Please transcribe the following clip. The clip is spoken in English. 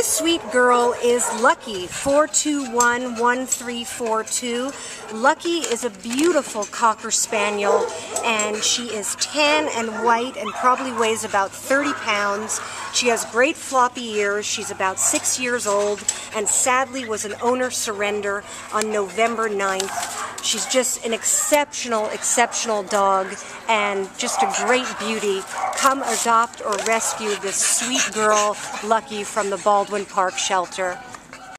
This sweet girl is Lucky, 4211342. Lucky is a beautiful Cocker Spaniel, and she is tan and white and probably weighs about 30 pounds. She has great floppy ears. She's about 6 years old and sadly was an owner surrender on November 9th. She's just an exceptional, exceptional dog and just a great beauty. Come adopt or rescue this sweet girl, Lucky, from the Baldwin Park shelter.